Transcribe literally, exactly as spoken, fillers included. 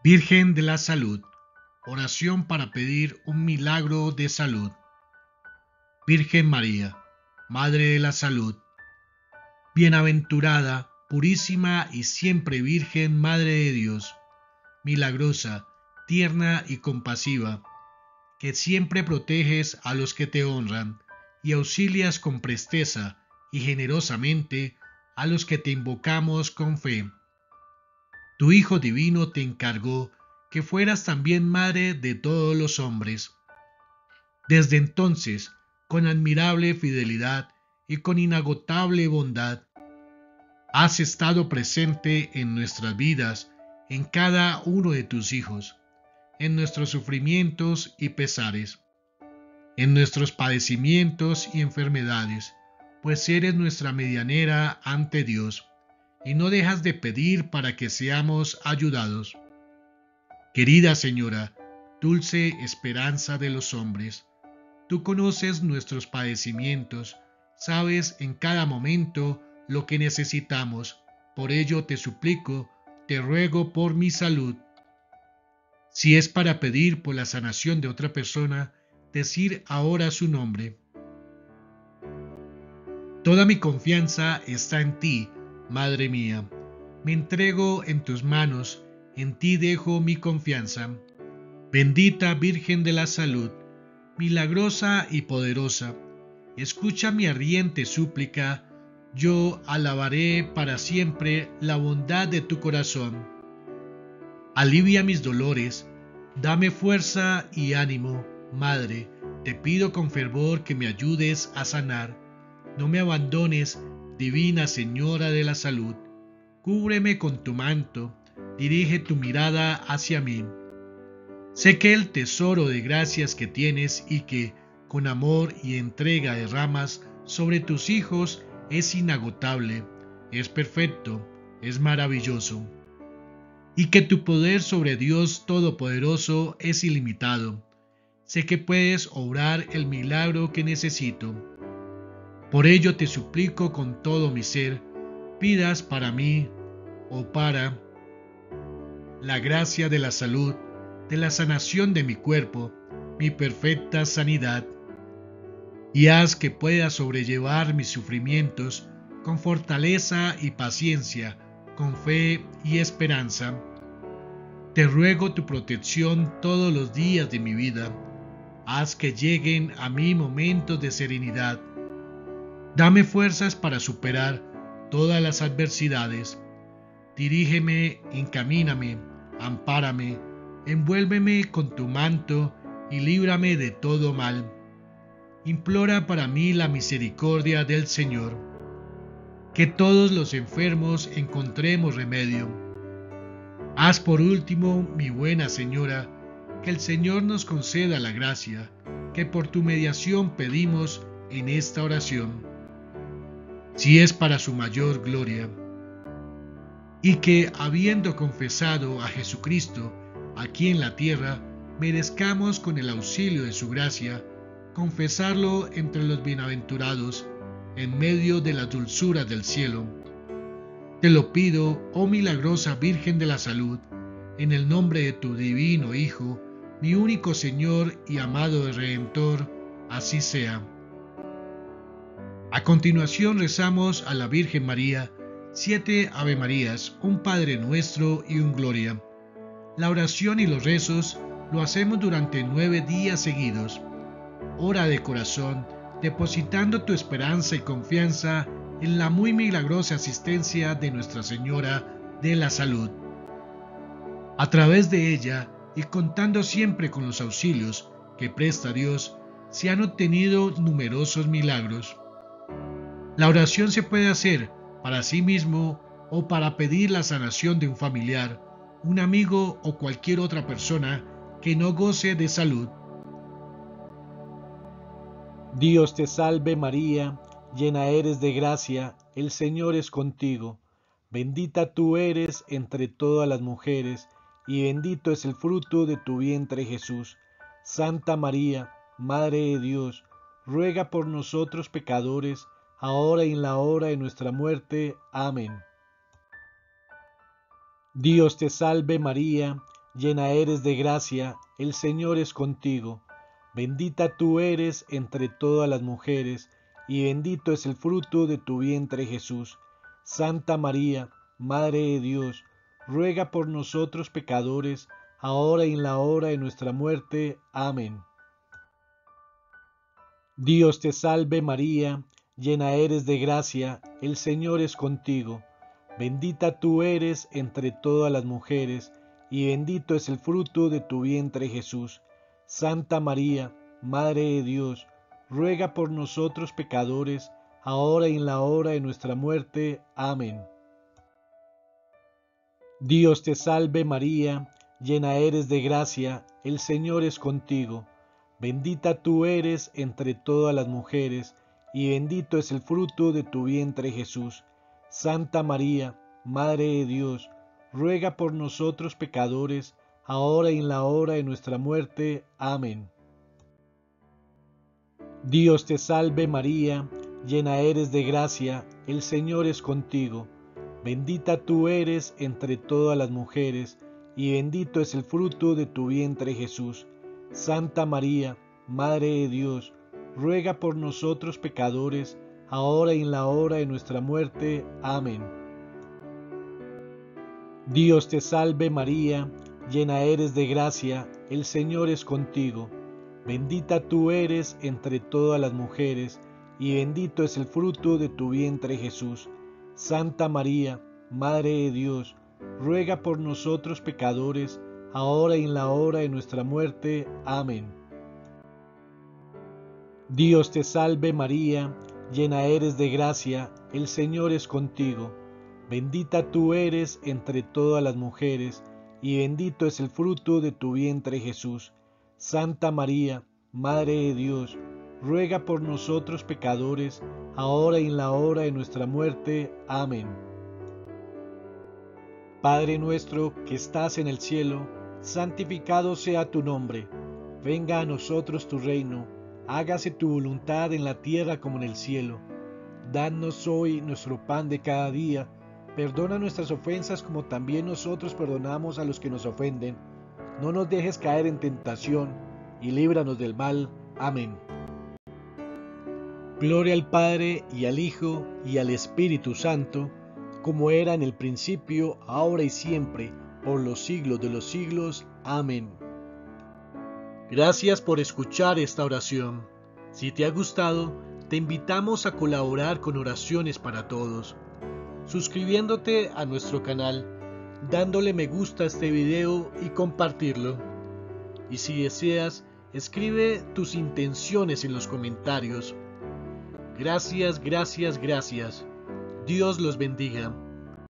Virgen de la Salud, oración para pedir un milagro de salud. Virgen María, Madre de la Salud, bienaventurada, purísima y siempre Virgen Madre de Dios, milagrosa, tierna y compasiva, que siempre proteges a los que te honran y auxilias con presteza y generosamente a los que te invocamos con fe. Tu Hijo Divino te encargó que fueras también madre de todos los hombres. Desde entonces, con admirable fidelidad y con inagotable bondad, has estado presente en nuestras vidas, en cada uno de tus hijos, en nuestros sufrimientos y pesares, en nuestros padecimientos y enfermedades, pues eres nuestra medianera ante Dios, y no dejas de pedir para que seamos ayudados. Querida Señora, dulce esperanza de los hombres, tú conoces nuestros padecimientos, sabes en cada momento lo que necesitamos, por ello te suplico, te ruego por mi salud. Si es para pedir por la sanación de otra persona, decir ahora su nombre. Toda mi confianza está en ti, Madre mía. Me entrego en tus manos, en ti dejo mi confianza. Bendita Virgen de la Salud, milagrosa y poderosa, escucha mi ardiente súplica, yo alabaré para siempre la bondad de tu corazón. Alivia mis dolores, dame fuerza y ánimo, Madre, te pido con fervor que me ayudes a sanar. No me abandones, Divina Señora de la Salud, cúbreme con tu manto, dirige tu mirada hacia mí. Sé que el tesoro de gracias que tienes y que, con amor y entrega derramas sobre tus hijos es inagotable, es perfecto, es maravilloso. Y que tu poder sobre Dios Todopoderoso es ilimitado. Sé que puedes obrar el milagro que necesito. Por ello te suplico con todo mi ser, pidas para mí o para la gracia de la salud, de la sanación de mi cuerpo, mi perfecta sanidad, y haz que pueda sobrellevar mis sufrimientos con fortaleza y paciencia, con fe y esperanza. Te ruego tu protección todos los días de mi vida. Haz que lleguen a mí momentos de serenidad. Dame fuerzas para superar todas las adversidades. Dirígeme, encamíname, ampárame, envuélveme con tu manto y líbrame de todo mal. Implora para mí la misericordia del Señor. Que todos los enfermos encontremos remedio. Haz por último, mi buena Señora, que el Señor nos conceda la gracia que por tu mediación pedimos en esta oración. Si es para su mayor gloria, y que, habiendo confesado a Jesucristo aquí en la tierra, merezcamos con el auxilio de su gracia, confesarlo entre los bienaventurados, en medio de las dulzuras del cielo. Te lo pido, oh milagrosa Virgen de la Salud, en el nombre de tu divino Hijo, mi único Señor y amado Redentor, así sea. A continuación rezamos a la Virgen María, siete Ave Marías, un Padre Nuestro y un Gloria. La oración y los rezos lo hacemos durante nueve días seguidos. Ora de corazón, depositando tu esperanza y confianza en la muy milagrosa asistencia de Nuestra Señora de la Salud. A través de ella, y contando siempre con los auxilios que presta Dios, se han obtenido numerosos milagros. La oración se puede hacer para sí mismo o para pedir la sanación de un familiar, un amigo o cualquier otra persona que no goce de salud. Dios te salve María, llena eres de gracia, el Señor es contigo. Bendita tú eres entre todas las mujeres, y bendito es el fruto de tu vientre Jesús. Santa María, Madre de Dios, ruega por nosotros pecadores, ahora y en la hora de nuestra muerte. Amén. Dios te salve María, llena eres de gracia, el Señor es contigo. Bendita tú eres entre todas las mujeres, y bendito es el fruto de tu vientre Jesús. Santa María, Madre de Dios, ruega por nosotros pecadores, ahora y en la hora de nuestra muerte. Amén. Dios te salve María, llena eres de gracia, el Señor es contigo. Bendita tú eres entre todas las mujeres, y bendito es el fruto de tu vientre Jesús. Santa María, Madre de Dios, ruega por nosotros pecadores, ahora y en la hora de nuestra muerte. Amén. Dios te salve María, llena eres de gracia, el Señor es contigo. Bendita tú eres entre todas las mujeres, y bendito es el fruto de tu vientre Jesús. Santa María, Madre de Dios, ruega por nosotros pecadores, ahora y en la hora de nuestra muerte. Amén. Dios te salve María, llena eres de gracia, el Señor es contigo. Bendita tú eres entre todas las mujeres, y bendito es el fruto de tu vientre Jesús. Santa María, Madre de Dios, ruega por nosotros pecadores, ahora y en la hora de nuestra muerte. Amén. Dios te salve María, llena eres de gracia, el Señor es contigo. Bendita tú eres entre todas las mujeres, y bendito es el fruto de tu vientre Jesús. Santa María, Madre de Dios, ruega por nosotros pecadores, ahora y en la hora de nuestra muerte. Amén. Dios te salve María, llena eres de gracia, el Señor es contigo. Bendita tú eres entre todas las mujeres, y bendito es el fruto de tu vientre Jesús. Santa María, Madre de Dios, ruega por nosotros pecadores, ahora y en la hora de nuestra muerte. Amén. Padre nuestro que estás en el cielo, santificado sea tu nombre. Venga a nosotros tu reino, hágase tu voluntad en la tierra como en el cielo. Danos hoy nuestro pan de cada día, perdona nuestras ofensas como también nosotros perdonamos a los que nos ofenden. No nos dejes caer en tentación, y líbranos del mal. Amén. Gloria al Padre, y al Hijo, y al Espíritu Santo, como era en el principio, ahora y siempre, por los siglos de los siglos. Amén. Gracias por escuchar esta oración. Si te ha gustado, te invitamos a colaborar con Oraciones para Todos, suscribiéndote a nuestro canal, dándole me gusta a este video y compartirlo. Y si deseas, escribe tus intenciones en los comentarios. Gracias, gracias, gracias. Dios los bendiga.